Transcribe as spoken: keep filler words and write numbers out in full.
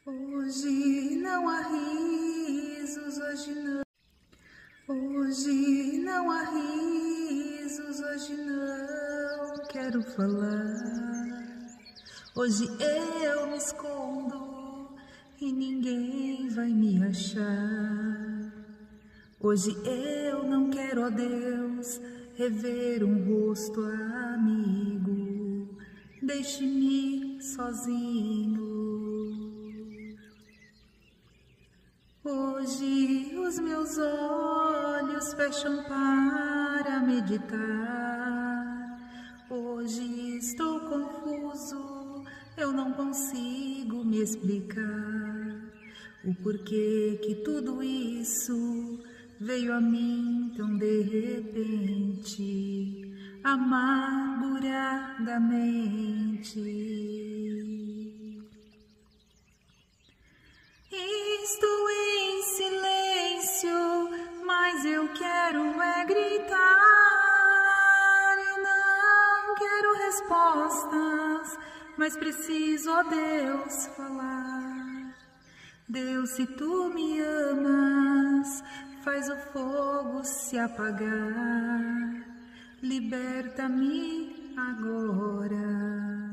Hoje não há risos, hoje não. Hoje não há risos, hoje não quero falar. Hoje eu me escondo e ninguém vai me achar. Hoje eu não quero, ó Deus, rever um rosto amigo. Deixe-me sozinho. Hoje os meus olhos fecham para meditar. Hoje estou confuso, eu não consigo me explicar o porquê que tudo isso veio a mim tão de repente, amarguradamente. Estou em silêncio, mas eu quero é gritar. Eu não quero respostas, mas preciso, ó Deus, falar. Deus, se tu me amas, faz o fogo se apagar. Liberta-me agora.